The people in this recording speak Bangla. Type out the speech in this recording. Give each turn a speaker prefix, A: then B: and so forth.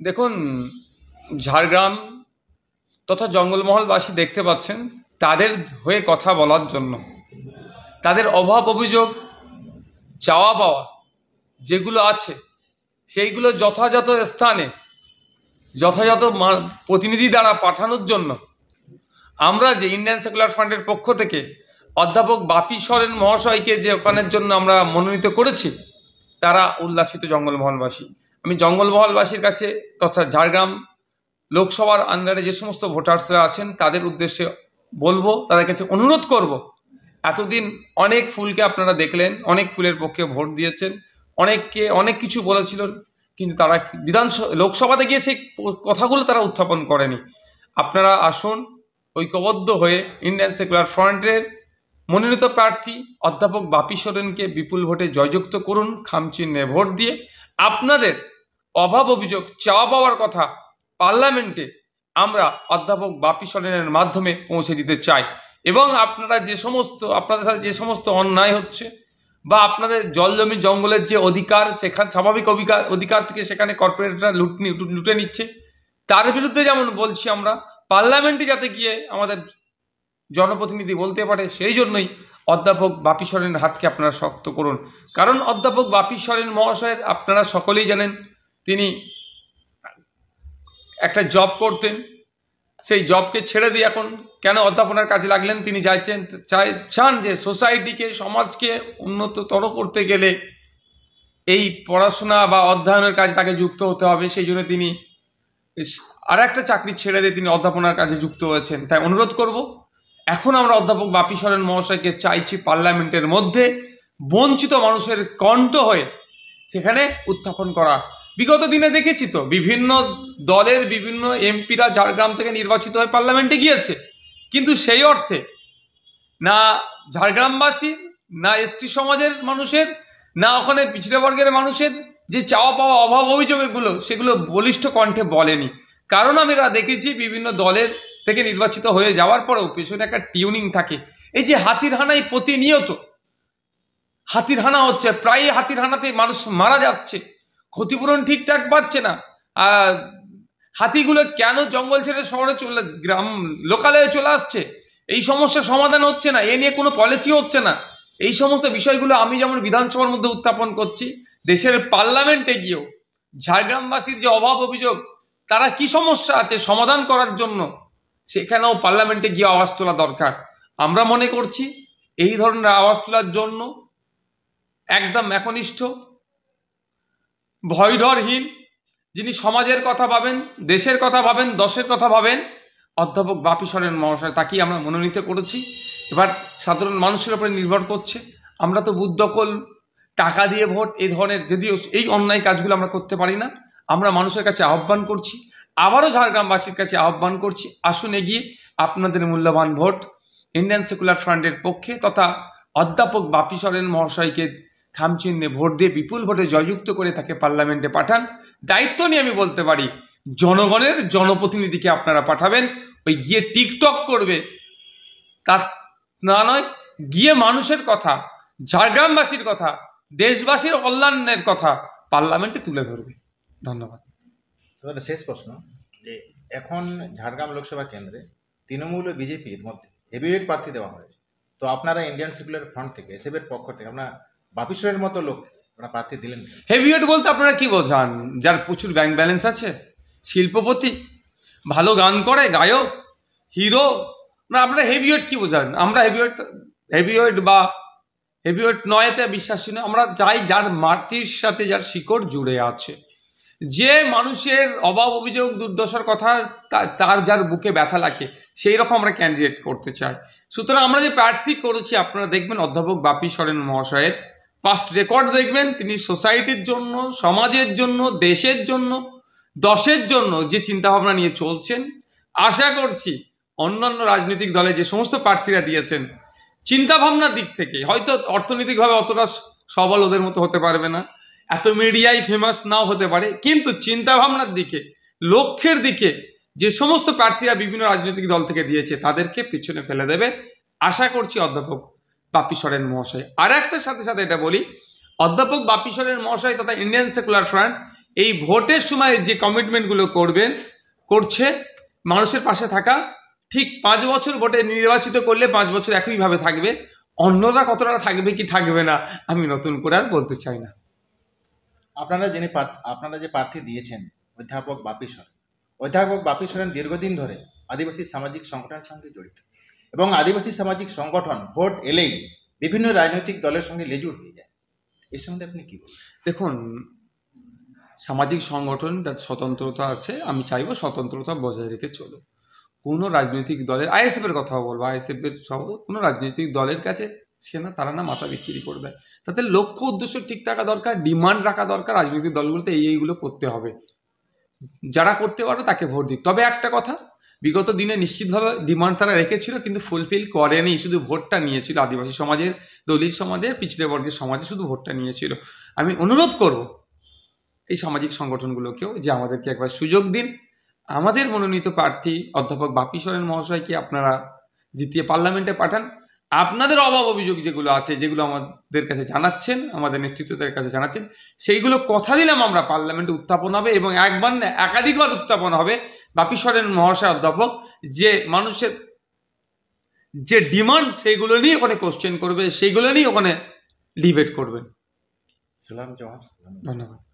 A: দেখুন, ঝাড়গ্রাম তথা জঙ্গলমহলবাসী দেখতে পাচ্ছেন, তাদের হয়ে কথা বলার জন্য তাদের অভাব অভিযোগ চাওয়া পাওয়া যেগুলো আছে সেইগুলো যথাযথ স্থানে যথাযথ প্রতিনিধি দ্বারা পাঠানোর জন্য আমরা যে ইন্ডিয়ান সেকুলার ফ্রন্টের পক্ষ থেকে অধ্যাপক বাপি সরেন মহাশয়কে যে ওখানের জন্য আমরা মনোনীত করেছি, তারা উল্লাসিত জঙ্গলমহলবাসী। আমি জঙ্গলমহলবাসীর কাছে তথা ঝাড়গ্রাম লোকসভার আন্ডারে যে সমস্ত ভোটার্সরা আছেন তাদের উদ্দেশ্যে বলবো, তাদের কাছে অনুরোধ করব, এতদিন অনেক ফুলকে আপনারা দেখলেন, অনেক ফুলের পক্ষে ভোট দিয়েছেন, অনেককে অনেক কিছু বলেছিল, কিন্তু তারা লোকসভাতে গিয়ে সেই কথাগুলো তারা উত্থাপন করেনি। আপনারা আসুন, ঐক্যবদ্ধ হয়ে ইন্ডিয়ান সেকুলার ফ্রন্টের মনোনীত প্রার্থী অধ্যাপক বাপি সরেনকে বিপুল ভোটে জয়যুক্ত করুন, খামচিহ্নে ভোট দিয়ে। আপনাদের অভাব অভিযোগ চাওয়া পাওয়ার কথা পার্লামেন্টে আমরা অধ্যাপক বাপি সরেনের মাধ্যমে পৌঁছে দিতে চাই। এবং আপনাদের সাথে যে সমস্ত অন্যায় হচ্ছে বা আপনাদের জল জমি জঙ্গলের যে অধিকার, সেখানে স্বাভাবিক অধিকার থেকে সেখানে কর্পোরেটরা লুটে নিচ্ছে, তার বিরুদ্ধে যেমন বলছি, আমরা পার্লামেন্টে যাতে গিয়ে আমাদের জনপ্রতিনিধি বলতে পারে, সেই জন্যই অধ্যাপক বাপি সরেনের হাতকে আপনারা শক্ত করুন। কারণ অধ্যাপক বাপি সরেন মহাশয়ের আপনারা সকলেই জানেন, তিনি একটা জব করতেন, সেই জবকে ছেড়ে দিয়ে এখন কেন অধ্যাপনার কাজে লাগলেন? তিনি চান যে সোসাইটিকে, সমাজকে উন্নততর করতে গেলে এই পড়াশোনা বা অধ্যয়নের কাজে তাকে যুক্ত হতে হবে। সেই জন্য তিনি আর একটা চাকরি ছেড়ে দিয়ে তিনি অধ্যাপনার কাজে যুক্ত হয়েছেন। তাই অনুরোধ করব, এখন আমরা অধ্যাপক বাপি সরেন মহাশয়কে চাইছি পার্লামেন্টের মধ্যে বঞ্চিত মানুষের কণ্ঠ হয়ে সেখানে উত্থাপন করা। বিগত দিনে দেখেছি তো, বিভিন্ন দলের বিভিন্ন এমপিরা ঝাড়গ্রাম থেকে নির্বাচিত হয়ে পার্লামেন্টে গিয়েছে, কিন্তু সেই অর্থে না ঝাড়গ্রামবাসীর, না এসটি সমাজের মানুষের, না ওখানে পিছিয়ে বর্গের মানুষের যে চাওয়া পাওয়া অভাব অভিযোগগুলো, সেগুলো বলিষ্ঠ কণ্ঠে বলেনি। কারণ আমরা দেখেছি বিভিন্ন দলের থেকে নির্বাচিত হয়ে যাওয়ার পরেও পেছনে একটা টিউনিং থাকে। এই যে হাতির হানায় প্রতিনিয়ত হাতির হানা হচ্ছে, প্রায় হাতির হানাতে মানুষ মারা যাচ্ছে, ক্ষতিপূরণ ঠিকঠাক পাচ্ছে না। আর হাতিগুলো কেন জঙ্গল ছেড়ে শহরে লোকালয়ে চলে আসছে, এই সমস্যার সমাধান হচ্ছে না, এ নিয়ে কোনো পলিসি হচ্ছে না। এই সমস্ত বিষয়গুলো আমি যেমন বিধানসভার মধ্যে উত্থাপন করছি, দেশের পার্লামেন্টে গিয়েও ঝাড়গ্রামবাসীর যে অভাব অভিযোগ, তারা কি সমস্যা আছে সমাধান করার জন্য, সেখানেও পার্লামেন্টে গিয়ে আওয়াজ তোলা দরকার। আমরা মনে করছি এই ধরনের আওয়াজ তোলার জন্য একদম একনিষ্ঠ, ভয়ডরহীন, যিনি সমাজের কথা ভাবেন, দেশের কথা ভাবেন, দশের কথা ভাবেন, অধ্যাপক বাপি সরেন মহাশয়, তাকেই আমরা মনোনীত করেছি। এবার সাধারণ মানুষের উপরে নির্ভর করছে। আমরা তো বুথ দখল, টাকা দিয়ে ভোট, এই ধরনের যদিও এই অন্যায় কাজগুলো আমরা করতে পারি না। আমরা মানুষের কাছে আহ্বান করছি, আবারও ঝাড়গ্রামবাসীর কাছে আহ্বান করছি, আসুন এগিয়ে আপনাদের মূল্যবান ভোট ইন্ডিয়ান সেকুলার ফ্রন্টের পক্ষে তথা অধ্যাপক বাপি সরেন মহাশয়কে খামচিহ্নে ভোট দিয়ে বিপুল ভোটে জয়যুক্ত করে তাকে পার্লামেন্টে পাঠান। দায়িত্ব নিয়ে আমি বলতে পারি, জনগণের জনপ্রতিনিধিকে আপনারা পাঠাবেন। ওই গিয়ে টিকটক করবে তার না নয়, গিয়ে মানুষের কথা, ঝাড়গ্রামবাসীর কথা, দেশবাসীর কল্যাণের কথা পার্লামেন্টে তুলে ধরবে। ধন্যবাদ।
B: শেষ প্রশ্ন, যে এখন ঝাড়গ্রাম লোকসভা কেন্দ্রে তৃণমূল ও বিজেপির মধ্যে হেভিওয়েট প্রার্থী দেওয়া হয়েছে, তো আপনারা ইন্ডিয়ান সেকুলার ফ্রন্ট থেকে, এসএফের পক্ষ থেকে আপনারা বাপি সরেনের মতো লোক আপনারা প্রার্থী দিলেন?
A: হেভিওয়েট বলতে আপনারা কি বোঝান? যার প্রচুর ব্যাংক ব্যালেন্স আছে, শিল্পপতি, ভালো গান করে, গায়ক, হিরো, না আপনারা হেভিওয়েট কি বোঝান? আমরা হেভিওয়েট বা হেভিওয়েট নয়তে বিশ্বাসী নয়। আমরা চাই যার মাটির সাথে যার শিকড় জুড়ে আছে, যে মানুষের অভাব অভিযোগ দুর্দশার কথা তার যার বুকে ব্যথা লাগে, সেই রকম আমরা ক্যান্ডিডেট করতে চাই। সুতরাং আমরা যে প্রার্থী করেছি, আপনারা দেখবেন অধ্যাপক বাপি সরেন মহাশয়ের পাস্ট রেকর্ড দেখবেন, তিনি সোসাইটির জন্য, সমাজের জন্য, দেশের জন্য, দশের জন্য যে চিন্তাভাবনা নিয়ে চলছেন। আশা করছি অন্যান্য রাজনৈতিক দলে যে সমস্ত প্রার্থীরা দিয়েছেন, চিন্তাভাবনার দিক থেকে হয়তো অর্থনৈতিকভাবে অতটা সবল ওদের মতো হতে পারবে না, এত মিডিয়ায় ফেমাস নাও হতে পারে, কিন্তু চিন্তাভাবনার দিকে, লক্ষ্যের দিকে যে সমস্ত প্রার্থীরা বিভিন্ন রাজনৈতিক দল থেকে দিয়েছে, তাদেরকে পিছনে ফেলে দেবে আশা করছি অধ্যাপক বাপি সরেন মহাশয়। আর একটার সাথে সাথে এটা বলি, অধ্যাপক বাপি সরেন মহাশয় তথা ইন্ডিয়ান সেকুলার ফ্রন্ট এই ভোটের সময় যে কমিটমেন্টগুলো করছে মানুষের পাশে থাকা, ঠিক 5 বছর ভোটে নির্বাচিত করলে 5 বছর একইভাবে থাকবে। অন্যরা কতটা থাকবে কি থাকবে না আমি নতুন করে আর বলতে চাই না।
B: আপনারা যে প্রার্থী দিয়েছেন অধ্যাপক বাপি সোরেন, অধ্যাপক বাপি সোরেন দীর্ঘদিন ধরে আদিবাসী সামাজিক সংগঠনের সঙ্গে জড়িত, এবং আদিবাসী সামাজিক সংগঠন ভোট এলেই বিভিন্ন রাজনৈতিক দলের সঙ্গে লেজুর হয়ে যায়। এর সঙ্গে আপনি কি বলবেন?
A: দেখুন, সামাজিক সংগঠন তার স্বতন্ত্রতা আছে, আমি চাইবো স্বতন্ত্রতা বজায় রেখে চলো। কোনো রাজনৈতিক দলের, আইএসএফ এর কথা বলবো, আইএসএফ এর সহ কোনো রাজনৈতিক দলের কাছে তারা না মাথা বিক্রি করে দেয়। তাদের লক্ষ্য উদ্দেশ্য ঠিক থাকা দরকার, ডিমান্ড রাখা দরকার, রাজনৈতিক দলগুলোতে এইগুলো করতে হবে। যারা করতে পারবে তাকে ভোট দিক। তবে একটা কথা, বিগত দিনে নিশ্চিতভাবে ডিমান্ড তারা রেখেছিল কিন্তু ফুলফিল করেনি, শুধু ভোটটা নিয়েছিল। আদিবাসী সমাজের, দলিত সমাজের, পিছড়ে বর্গের সমাজে শুধু ভোটটা নিয়েছিল। আমি অনুরোধ করব এই সামাজিক সংগঠনগুলোকেও যে আমাদেরকে একবার সুযোগ দিন। আমাদের মনোনীত প্রার্থী অধ্যাপক বাপি সোরেন মহাশয়কে আপনারা জিতিয়ে পার্লামেন্টে পাঠান। আপনাদের অভাব অভিযোগ যেগুলো আছে, যেগুলো আমাদের কাছে জানাচ্ছেন, আমাদের নেতৃত্বদের কাছে জানাচ্ছেন, সেইগুলো কথা দিলাম আমরা পার্লামেন্টে উত্থাপন হবে, এবং একবার না একাধিকবার উত্থাপন হবে। বাপি সোরেন মহাশয় অধ্যাপক যে মানুষের যে ডিমান্ড সেইগুলো নিয়ে ওখানে কোশ্চেন করবে, সেইগুলো নিয়ে ওখানে ডিবেট করবেন।
B: সালাম জওয়ান।
A: ধন্যবাদ।